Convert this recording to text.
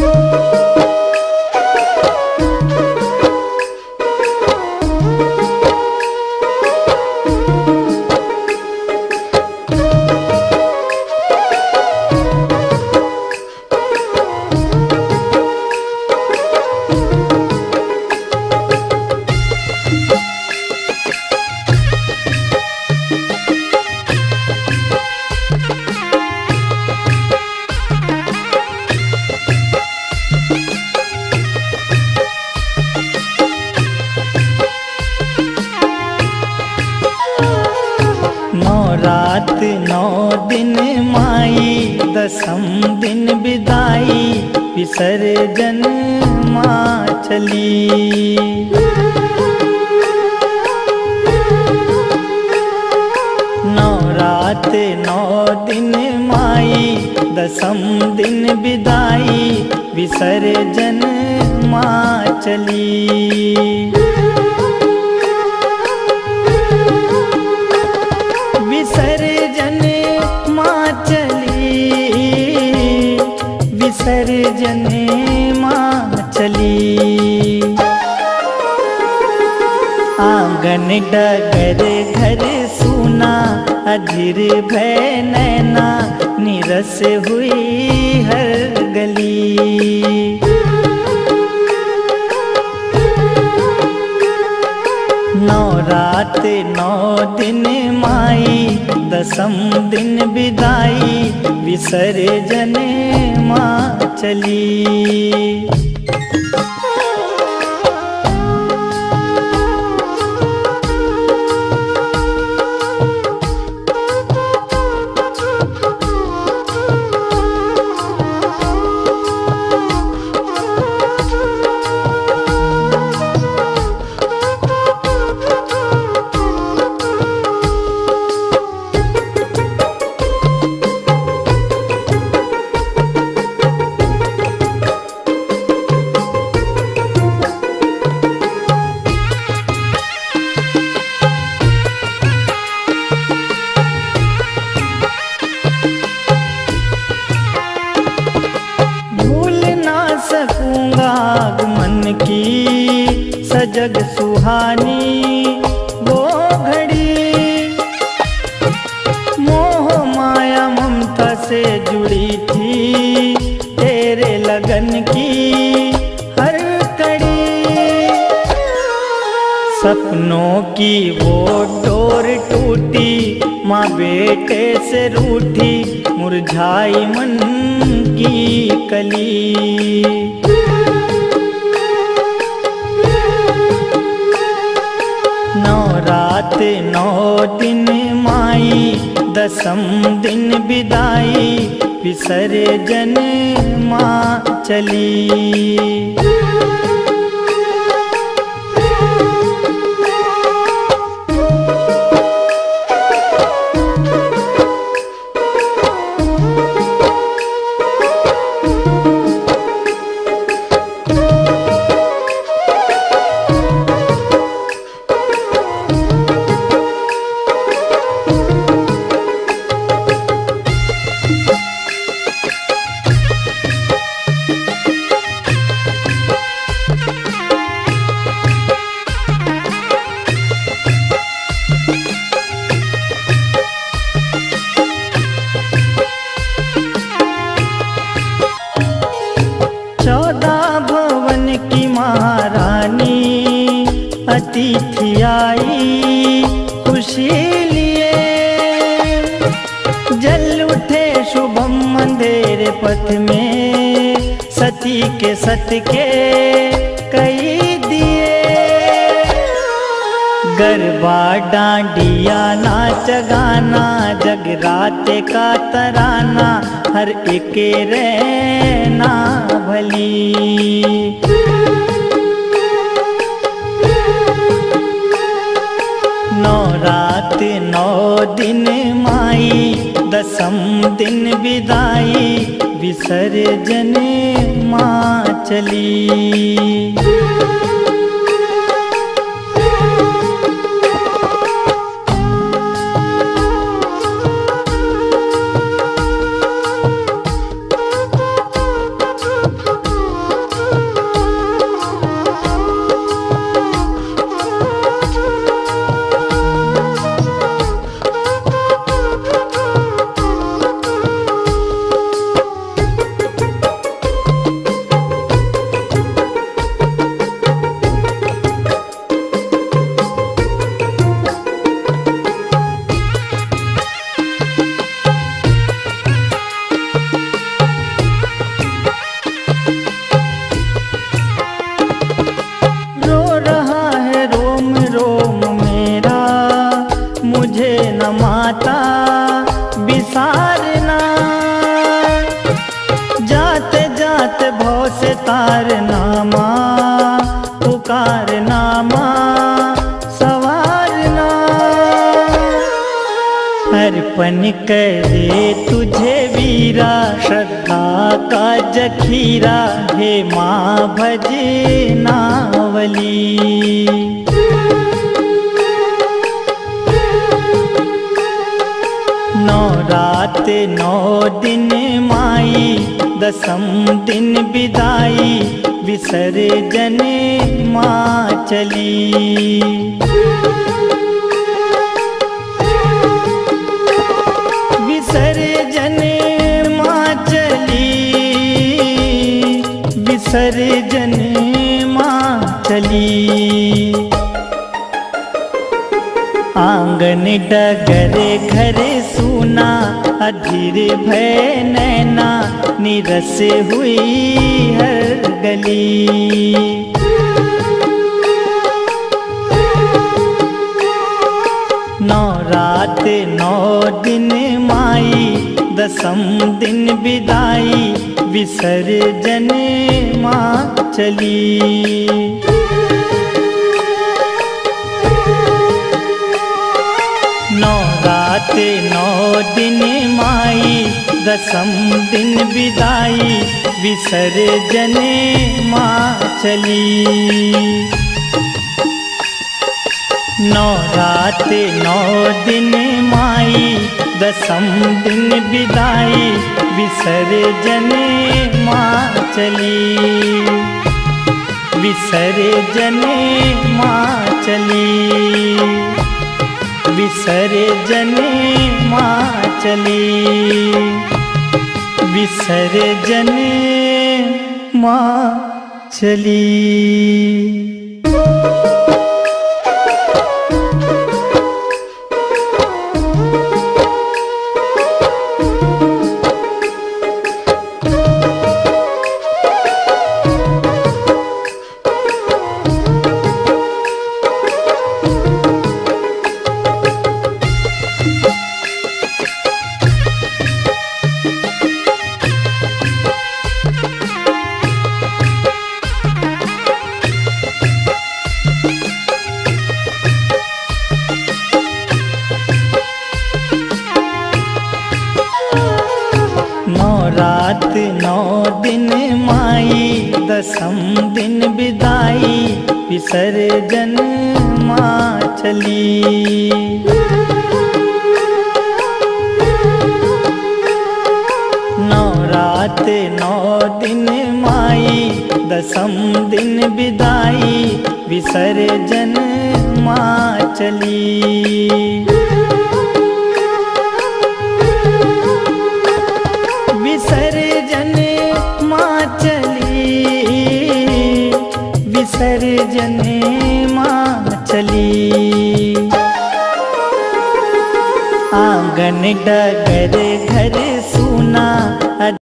रात 9 दिन माई, दसम दिन विदाई, विसर्जन माँ चली। रात 9 दिन माई, दसम दिन विदाई, विसर्जन माँ चली। विसर्जन माँ चली, विसर्जन माँ चली। आंगन डगर घर सूना, अधीर भय नैना, निरस हुई हर गली। रात 9 दिन माई, दसम दिन विदाई, विसर्जन माँ चली। आगमन की सजग सुहानी वो घड़ी, मोह माया ममता से जुड़ी थी, तेरे लगन की हर कड़ी। सपनों की वो डोर टूटी, माँ बेटे से रूठी, मुरझाई मन की कली। रात 9 दिन माई, दसम दिन विदाई, विसर्जन माँ चली। अतिथि आई खुशी लिए, जल उठे शुभम अंधेरे पथ में, सती के सत के कई दिए। गरबा डांडिया नाच गाना, जगराते का तराना, हर एक रहना भली। रात 9 दिन माई, दसम दिन विदाई, विसर्जन माँ चली। रात भव से तार नामा, पुकार नामा सवारना। अर्पण करे तुझे वीरा, श्रद्धा का जखीरा, हे माँ भजनावली। नौ रात नौ दिन माई, दसम दिन विदाई, विसर्जन माँ चली। विसर्जन माँ चली, विसर्जन माँ चली। आंगन डगर घर सूना, अधीर भय नैना, निरस हुई हर गली। नौ रात नौ दिन माई, दसम दिन विदाई, विसर्जन माँ चली। नौ रात नौ दिन माई, दसम दिन विदाई, विसर्जन माँ चली। नौ रात नौ दिन माई, दसम दिन विदाई, विसर्जन माँ चली। विसर्जन माँ चली, विसर्जन माँ चली, विसर्जन माँ चली। रात नौ दिन माई, दसम दिन विदाई, विसर्जन माँ चली। नौ रात नौ दिन माई, दसम दिन विदाई, विसर्जन माँ चली। विसर्जन माँ चली, विसर्जन माँ चली। आंगन डगर घर सूना,